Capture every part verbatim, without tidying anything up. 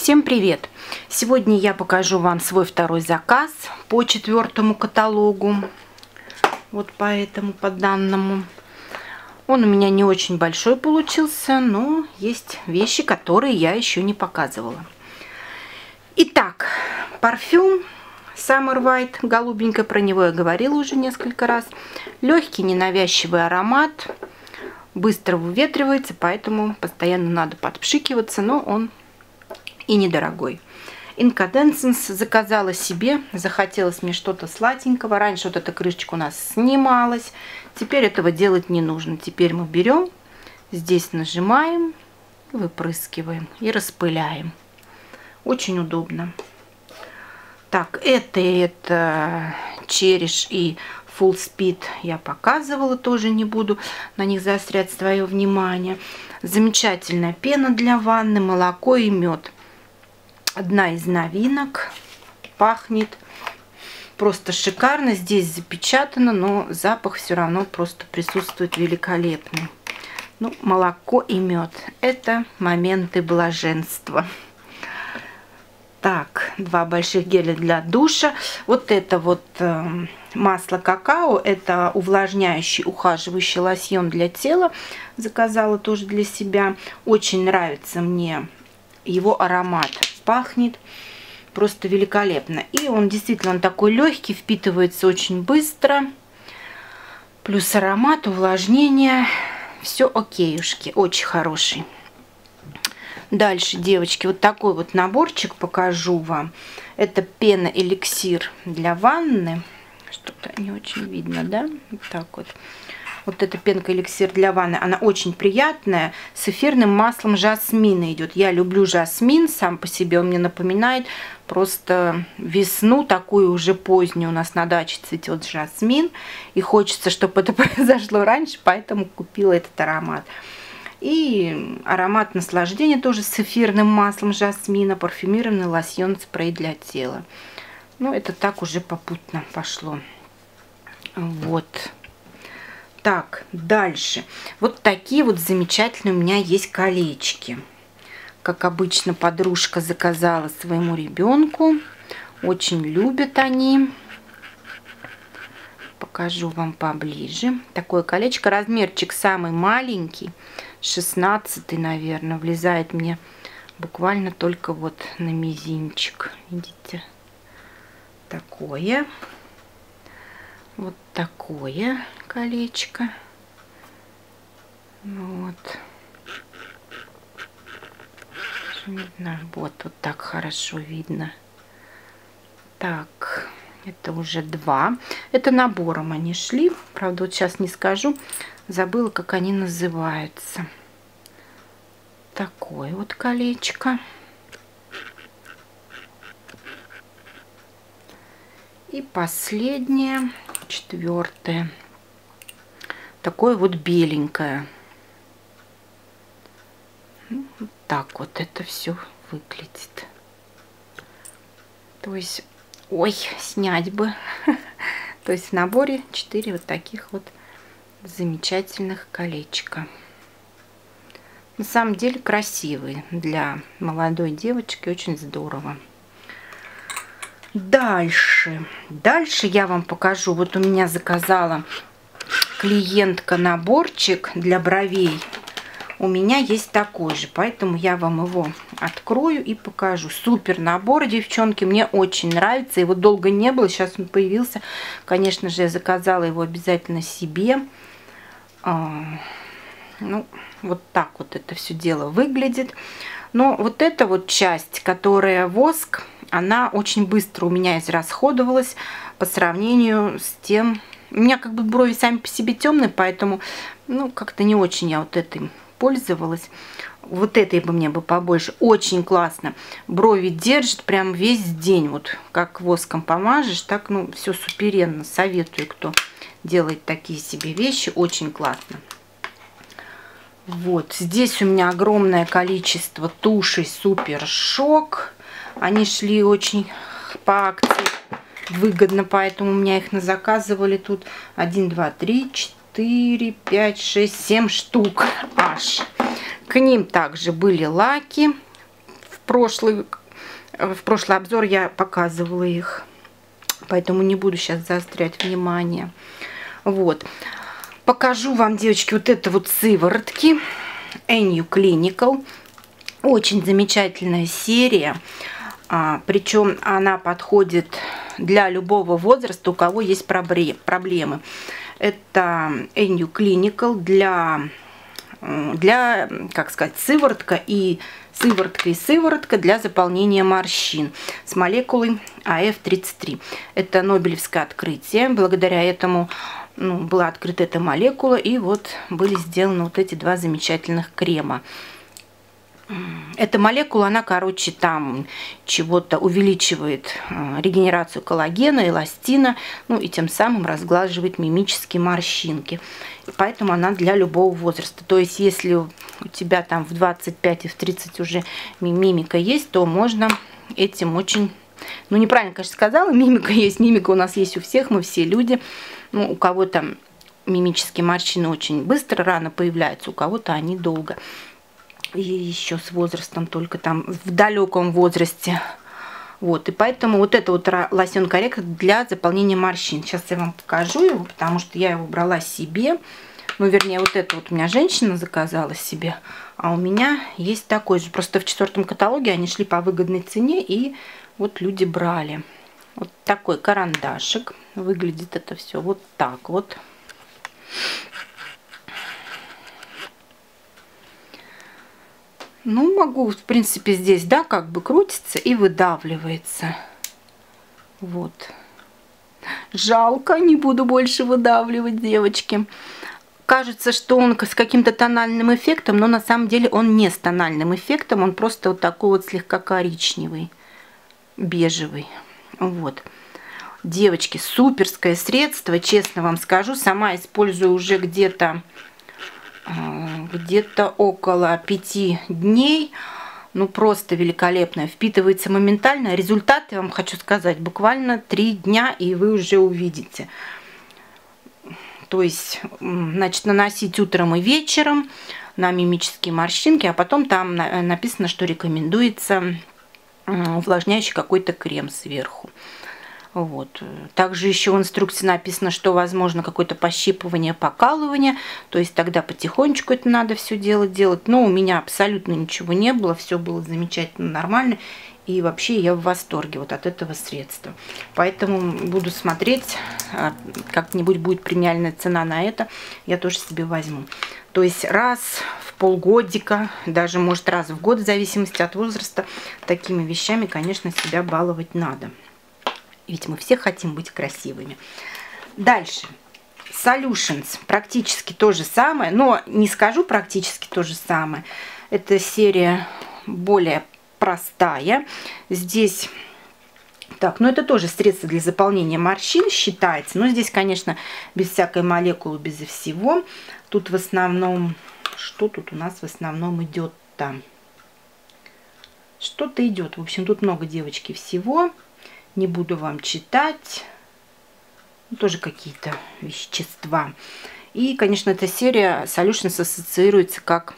Всем привет! Сегодня я покажу вам свой второй заказ по четвертому каталогу. Вот по этому, по данному. Он у меня не очень большой получился, но есть вещи, которые я еще не показывала. Итак, парфюм Summer White, голубенькая, про него я говорила уже несколько раз. Легкий, ненавязчивый аромат, быстро выветривается, поэтому постоянно надо подпшикиваться, но он и недорогой. Incandescence заказала себе, захотелось мне что-то сладенького. Раньше вот эта крышечка у нас снималась, теперь этого делать не нужно. Теперь мы берем, здесь нажимаем, выпрыскиваем и распыляем. Очень удобно. Так, это, это Cherish и Full Speed я показывала, тоже не буду на них заострять свое внимание. Замечательная пена для ванны, молоко и мед. Одна из новинок, пахнет просто шикарно, здесь запечатано, но запах все равно просто присутствует великолепный. Ну, молоко и мед — это моменты блаженства. Так, два больших геля для душа. Вот это вот э, масло какао, это увлажняющий, ухаживающий лосьон для тела. Заказала тоже для себя. Очень нравится мне его аромат. Пахнет просто великолепно. И он действительно он такой легкий, впитывается очень быстро. Плюс аромат, увлажнение. Все окейушки, очень хороший. Дальше, девочки, вот такой вот наборчик покажу вам. Это пена-эликсир для ванны. Что-то не очень видно, да? Вот так вот. Вот эта пенка-эликсир для ванны, она очень приятная. С эфирным маслом жасмина идет. Я люблю жасмин, сам по себе он мне напоминает просто весну, такую уже позднюю. У нас на даче цветет жасмин. И хочется, чтобы это произошло раньше, поэтому купила этот аромат. И аромат наслаждения тоже с эфирным маслом жасмина. Парфюмированный лосьон, спрей для тела. Ну, это так уже попутно пошло. Вот. Так, дальше. Вот такие вот замечательные у меня есть колечки. Как обычно, подружка заказала своему ребенку. Очень любят они. Покажу вам поближе. Такое колечко. Размерчик самый маленький. шестнадцатый, наверное. Влезает мне буквально только вот на мизинчик. Видите? Такое. Вот такое колечко. Вот. Видно? Вот, вот так хорошо видно. Так, это уже два. Это набором они шли. Правда, вот сейчас не скажу. Забыла, как они называются. Такое вот колечко. И последнее, четвертое. Такое вот беленькое. Вот так вот это все выглядит. То есть, ой, снять бы. То есть в наборе четыре вот таких вот замечательных колечка. На самом деле красивые для молодой девочки, очень здорово. Дальше. Дальше я вам покажу. Вот у меня заказала клиентка наборчик для бровей. У меня есть такой же, поэтому я вам его открою и покажу. Супер набор, девчонки, мне очень нравится. Его долго не было, сейчас он появился. Конечно же, я заказала его обязательно себе. Ну, вот так вот это все дело выглядит. Но вот эта вот часть, которая воск, она очень быстро у меня израсходовалась по сравнению с тем. У меня как бы брови сами по себе темные, поэтому, ну, как-то не очень я вот этой пользовалась. Вот этой бы мне бы побольше. Очень классно. Брови держит прям весь день. Вот как воском помажешь, так, ну, все суперенно. Советую, кто делает такие себе вещи. Очень классно. Вот. Здесь у меня огромное количество тушей Супер Шок. Они шли очень по акции выгодно, поэтому у меня их назаказывали тут один, два, три, четыре, пять, шесть, семь штук аж. К ним также были лаки в прошлый, в прошлый обзор я показывала их. Поэтому не буду сейчас заострять внимание. Вот. Покажу вам, девочки, вот это вот сыворотки. Энью Clinical. Очень замечательная серия. А, причем она подходит для любого возраста, у кого есть проблемы. Это Энью Clinical для, для, как сказать, сыворотка и сыворотка и сыворотка для заполнения морщин с молекулой А Эф тридцать три. Это нобелевское открытие. Благодаря этому ну, была открыта эта молекула, и вот были сделаны вот эти два замечательных крема. Эта молекула, она, короче, там чего-то увеличивает регенерацию коллагена, эластина, ну и тем самым разглаживает мимические морщинки. И поэтому она для любого возраста. То есть, если у тебя там в двадцать пять и в тридцать уже мимика есть, то можно этим очень... Ну, неправильно, конечно, сказала, мимика есть, мимика у нас есть у всех, мы все люди. Ну, у кого-то мимические морщины очень быстро, рано появляются, у кого-то они долго. И еще с возрастом, только там в далеком возрасте. Вот, и поэтому вот это вот лосьон корректор для заполнения морщин. Сейчас я вам покажу его, потому что я его брала себе. Ну, вернее, вот это вот у меня женщина заказала себе, а у меня есть такой же. Просто в четвертом каталоге они шли по выгодной цене, и вот люди брали. Вот такой карандашик. Выглядит это все вот так вот. Ну, могу, в принципе, здесь, да, как бы крутится и выдавливается. Вот. Жалко, не буду больше выдавливать, девочки. Кажется, что он с каким-то тональным эффектом, но на самом деле он не с тональным эффектом. Он просто вот такой вот слегка коричневый, бежевый. Вот. Девочки, суперское средство, честно вам скажу. Сама использую уже где-то... где-то около пяти дней. Ну, просто великолепно. Впитывается моментально. Результат, я вам хочу сказать, буквально три дня, и вы уже увидите. То есть, значит, наносить утром и вечером на мимические морщинки, а потом там написано, что рекомендуется увлажняющий какой-то крем сверху. Вот. Также еще в инструкции написано, что возможно какое-то пощипывание, покалывание. То есть тогда потихонечку это надо все дело делать. Но у меня абсолютно ничего не было. Все было замечательно, нормально. И вообще я в восторге вот от этого средства. Поэтому буду смотреть, как-нибудь будет премиальная цена на это. Я тоже себе возьму. То есть раз в полгодика, даже может раз в год, в зависимости от возраста, такими вещами, конечно, себя баловать надо. Ведь мы все хотим быть красивыми. Дальше. Solutions. Практически то же самое. Но не скажу практически то же самое. Эта серия более простая. Здесь... Так, ну это тоже средство для заполнения морщин считается. Но здесь, конечно, без всякой молекулы, без всего. Тут в основном... Что тут у нас в основном идет там? Что-то идет. В общем, тут много, девочки, всего. Не буду вам читать. Тоже какие-то вещества. И, конечно, эта серия Solutions ассоциируется как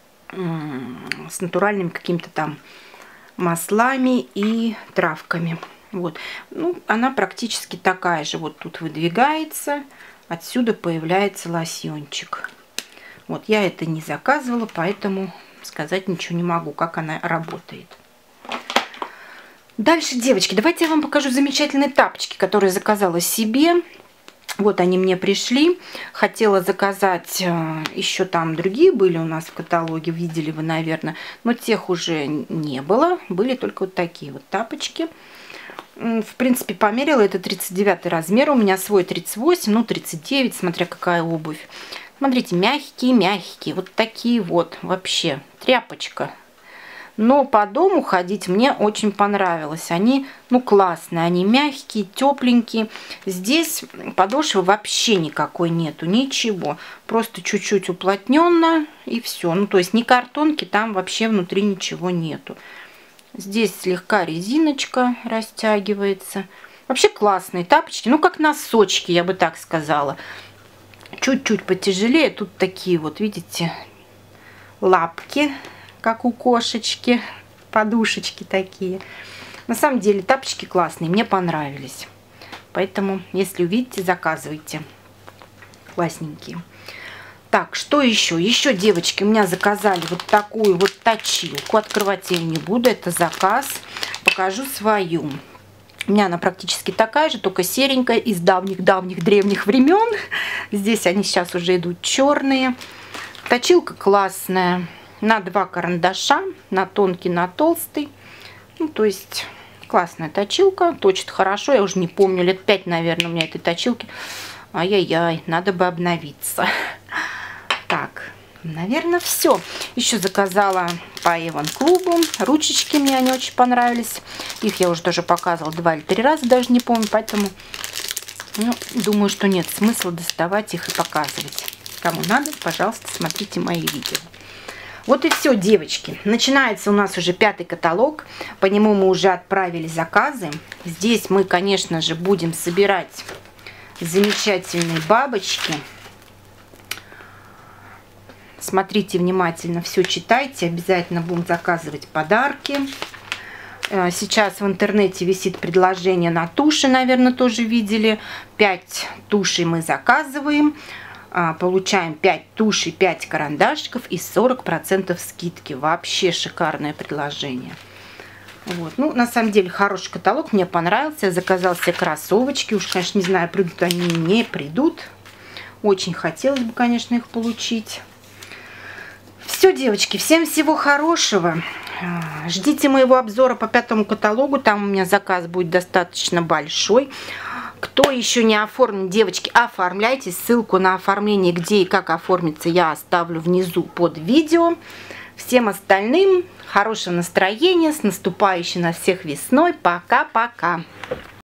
с натуральными какими-то там маслами и травками. Вот. Ну, она практически такая же. Вот тут выдвигается. Отсюда появляется лосьончик. Вот, я это не заказывала, поэтому сказать ничего не могу, как она работает. Дальше, девочки, давайте я вам покажу замечательные тапочки, которые заказала себе. Вот они мне пришли. Хотела заказать, еще там другие были у нас в каталоге, видели вы, наверное. Но тех уже не было. Были только вот такие вот тапочки. В принципе, померила, это тридцать девятый размер. У меня свой тридцать восемь, ну тридцать девять, смотря какая обувь. Смотрите, мягкие-мягкие. Вот такие вот вообще. Тряпочка. Но по дому ходить мне очень понравилось. Они, ну, классные, они мягкие, тепленькие. Здесь подошвы вообще никакой нету, ничего. Просто чуть-чуть уплотненно и все. Ну, то есть ни картонки, там вообще внутри ничего нету. Здесь слегка резиночка растягивается. Вообще классные тапочки, ну, как носочки, я бы так сказала. Чуть-чуть потяжелее. Тут такие вот, видите, лапки, как у кошечки. подушечки такие. На самом деле тапочки классные, мне понравились. Поэтому, если увидите, заказывайте. Классненькие. Так, что еще? Еще, девочки, у меня заказали вот такую вот точилку. Открывать я ее не буду, это заказ. Покажу свою. У меня она практически такая же, только серенькая, из давних-давних древних времен. Здесь они сейчас уже идут черные. Точилка классная. На два карандаша, на тонкий, на толстый. Ну, то есть классная точилка, точит хорошо. Я уже не помню, лет пять, наверное, у меня этой точилки. Ай-яй-яй, надо бы обновиться. Так, наверное, все. Еще заказала по Эван клубу. Ручечки мне они очень понравились. Их я уже тоже показывала два или три раза, даже не помню. Поэтому, ну, думаю, что нет смысла доставать их и показывать. Кому надо, пожалуйста, смотрите мои видео. Вот и все, девочки. Начинается у нас уже пятый каталог. По нему мы уже отправили заказы. Здесь мы, конечно же, будем собирать замечательные бабочки. Смотрите внимательно, все читайте. Обязательно будем заказывать подарки. Сейчас в интернете висит предложение на туши, наверное, тоже видели. пять тушей мы заказываем. Получаем пять тушей, пять карандашиков и сорок процентов скидки. Вообще шикарное предложение. Вот. Ну, на самом деле, хороший каталог. Мне понравился. Я заказала себе кроссовочки. Уж, конечно, не знаю, придут они, не придут. Очень хотелось бы, конечно, их получить. Все, девочки, всем всего хорошего. Ждите моего обзора по пятому каталогу. Там у меня заказ будет достаточно большой. Кто еще не оформлен, девочки, оформляйте. Ссылку на оформление, где и как оформиться, я оставлю внизу под видео. Всем остальным хорошего настроения, с наступающей на всех весной. Пока-пока.